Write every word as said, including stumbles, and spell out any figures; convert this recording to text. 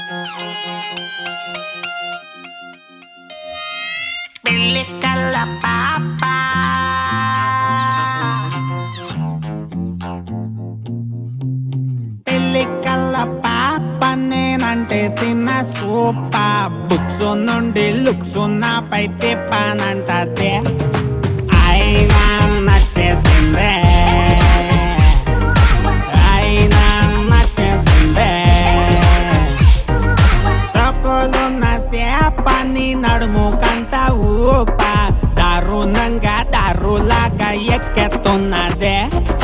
Pelikala papa Pelikala papa నేనంటే సిన్న super books నుండి లుక్స్ నాపై తిప్పానంటే అయినా నచ్చేసిందే అయినా నచ్చేసిందే సొక్కులున్న సేపని నడుము కంత ఊప దారుణంగా దారులాగా ఎక్కెత్తున్నదే